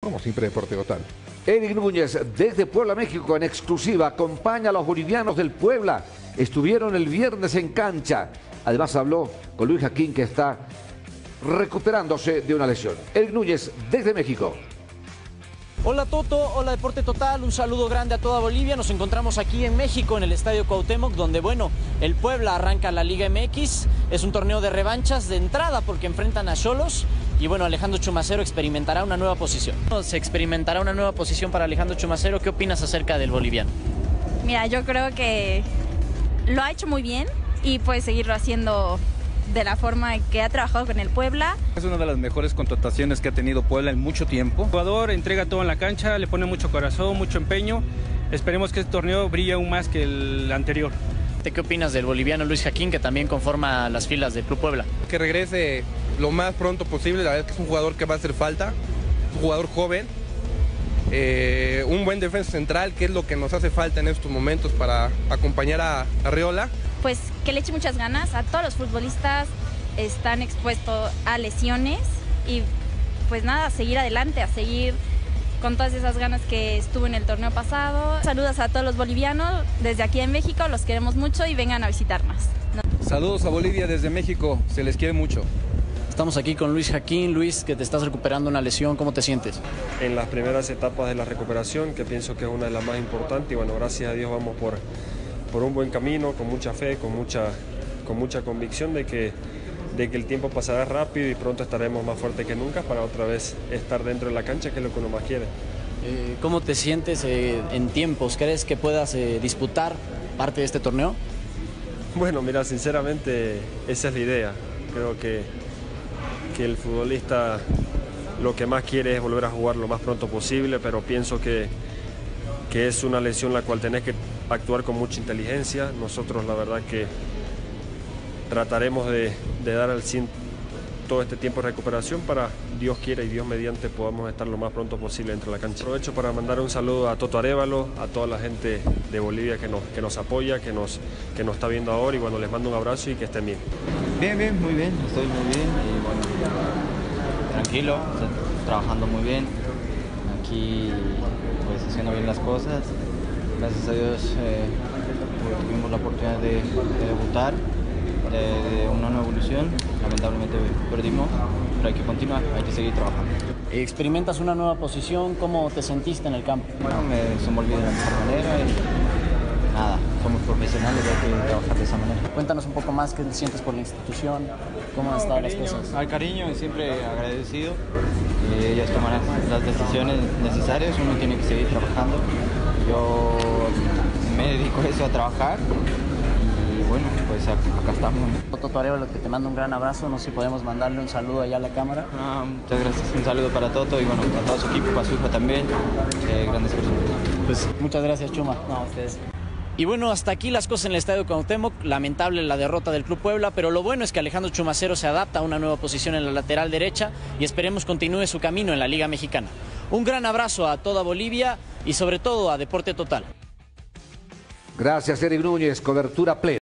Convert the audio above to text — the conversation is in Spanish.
como siempre Deporte Total. Eric Núñez, desde Puebla, México, en exclusiva, acompaña a los bolivianos del Puebla. Estuvieron el viernes en cancha. Además habló con Luis Jaquín, que está recuperándose de una lesión. Eric Núñez, desde México. Hola Toto, hola Deporte Total, un saludo grande a toda Bolivia. Nos encontramos aquí en México, en el Estadio Cuauhtémoc, donde, bueno, el Puebla arranca la Liga MX. Es un torneo de revanchas de entrada porque enfrentan a Xolos. Y bueno, Alejandro Chumacero experimentará una nueva posición. Se experimentará una nueva posición para Alejandro Chumacero. ¿Qué opinas acerca del boliviano? Mira, yo creo que lo ha hecho muy bien y puede seguirlo haciendo de la forma que ha trabajado con el Puebla. Es una de las mejores contrataciones que ha tenido Puebla en mucho tiempo. El jugador entrega todo en la cancha, le pone mucho corazón, mucho empeño. Esperemos que este torneo brille aún más que el anterior. ¿Qué opinas del boliviano Luis Jaquín, que también conforma las filas del Club Puebla? Que regrese lo más pronto posible. La verdad es que es un jugador que va a hacer falta, un jugador joven, un buen defensa central, que es lo que nos hace falta en estos momentos para acompañar a Arriola. Pues que le eche muchas ganas. A todos los futbolistas están expuestos a lesiones y pues nada, a seguir adelante, a seguir con todas esas ganas que estuvo en el torneo pasado. Saludos a todos los bolivianos desde aquí en México, los queremos mucho y vengan a visitarnos. Saludos a Bolivia desde México, se les quiere mucho. Estamos aquí con Luis Jaquín. Luis, que te estás recuperando una lesión, ¿cómo te sientes? En las primeras etapas de la recuperación, que pienso que es una de las más importantes, y bueno, gracias a Dios vamos por un buen camino, con mucha fe, con mucha convicción de que el tiempo pasará rápido y pronto estaremos más fuertes que nunca para otra vez estar dentro de la cancha, que es lo que uno más quiere. ¿Cómo te sientes en tiempos? ¿Crees que puedas disputar parte de este torneo? Bueno, mira, sinceramente esa es la idea. Creo que el futbolista lo que más quiere es volver a jugar lo más pronto posible, pero pienso que es una lesión la cual tenés que actuar con mucha inteligencia. Nosotros la verdad que trataremos de dar al 100 todo este tiempo de recuperación para, Dios quiera y Dios mediante, podamos estar lo más pronto posible dentro de la cancha. Aprovecho para mandar un saludo a Toto Arévalo, a toda la gente de Bolivia que nos apoya, que nos está viendo ahora, y bueno, les mando un abrazo y que estén bien. Bien, muy bien, estoy muy bien y bueno, tranquilo, trabajando muy bien, aquí pues haciendo bien las cosas. Gracias a Dios tuvimos la oportunidad de debutar, de una nueva evolución. Lamentablemente perdimos, pero hay que continuar, hay que seguir trabajando. Experimentas una nueva posición, ¿cómo te sentiste en el campo? Bueno, me desenvolví de la mejor manera y nada, somos profesionales, hay que trabajar de esa manera. Cuéntanos un poco más qué sientes por la institución, cómo han estado las cosas. Al cariño, siempre agradecido. Ellos tomarán las decisiones necesarias, uno tiene que seguir trabajando. Yo me dedico a eso, a trabajar. Y bueno, pues acá estamos. Toto Arévalo, que te mando un gran abrazo. No sé si podemos mandarle un saludo allá a la cámara. Muchas gracias, un saludo para Toto y bueno, para todo su equipo, para su hijo también. Grandes personas. Pues muchas gracias, Chuma. No, a ustedes. Y bueno, hasta aquí las cosas en el Estadio Cuauhtémoc. Lamentable la derrota del Club Puebla, pero lo bueno es que Alejandro Chumacero se adapta a una nueva posición en la lateral derecha y esperemos continúe su camino en la Liga Mexicana. Un gran abrazo a toda Bolivia y sobre todo a Deporte Total. Gracias, Eric Núñez. Cobertura plena.